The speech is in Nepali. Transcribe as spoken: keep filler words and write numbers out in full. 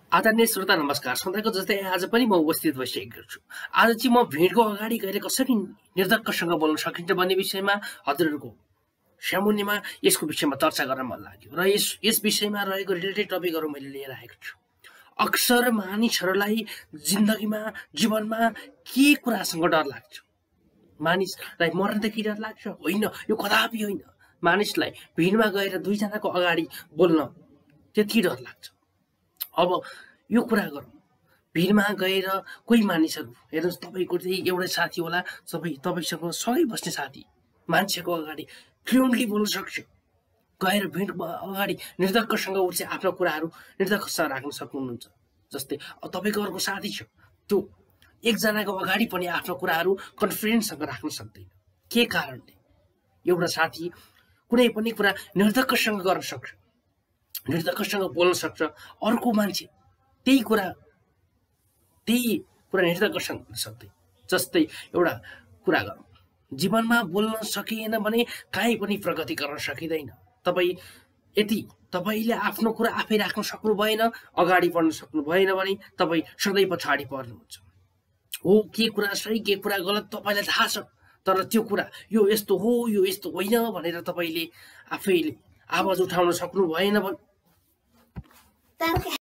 आदरणीय श्रोता नमस्कार। सधैँको जस्तै आज पनि म उपस्थित भइसकेको छु। आज चाहिँ म भिडको अगाडि गएर कसरी निर्धक्कसँग बोल्न सकिन्छ भन्ने विषयमा हजुरहरूको सामुन्नेमा यसको विषयमा चर्चा गर्न मन लाग्यो र यस यस विषयमा रहेको रिलेटेड टपिकहरू मैले लिएर आएको छु। अक्सर मानिसहरूलाई जिन्दगीमा जीवनमा के कुरासँग डर लाग्छ? मानिसलाई मर्नदेखि डर लाग्छ? होइन, यो कदापि होइन। मानिसलाई भिडमा गएर दुईजनाको अगाडि बोल्न त्यति डर लाग्छ। अब यो कुरा गरौँ, भिडमा गएर कोही मानिसहरू हेर्नुहोस्, तपाईँको चाहिँ एउटै साथी होला, सबै तपाईँसँग सँगै बस्ने साथी मान्छेको अगाडि फ्लुएन्टली बोल्न सक्छ। गएर भिडमा अगाडि निर्धक्कसँग उठ्छ, आफ्नो कुराहरू निर्धक्कसँग राख्न सक्नुहुन्छ। जस्तै अब तपाईँको अर्को साथी छ, त्यो एकजनाको अगाडि पनि आफ्नो कुराहरू कन्फिडेन्ससँग राख्न सक्दैन। के कारणले? एउटा साथी कुनै पनि कुरा निर्धक्कसँग गर्न सक्छ, निर्धक्कसँग बोल्न सक्छ। अर्को मान्छे त्यही कुरा त्यही कुरा निर्धक्कसँग बोल्न सक्दैन। जस्तै एउटा कुरा गरौँ, जीवनमा बोल्न सकिएन भने काहीँ पनि प्रगति गर्न सकिँदैन। तपाईँ यदि तपाईँले आफ्नो कुरा आफै राख्न सक्नु भएन, अगाडि बढ्न सक्नु भएन भने तपाईँ सधैँ पछाडि पर्नुहुन्छ। हो, के कुरा सही के कुरा गलत तपाईँलाई थाहा छ, तर त्यो कुरा यो यस्तो हो यो यस्तो होइन भनेर तपाईँले आफैले आवाज उठाउन सक्नु भएन भने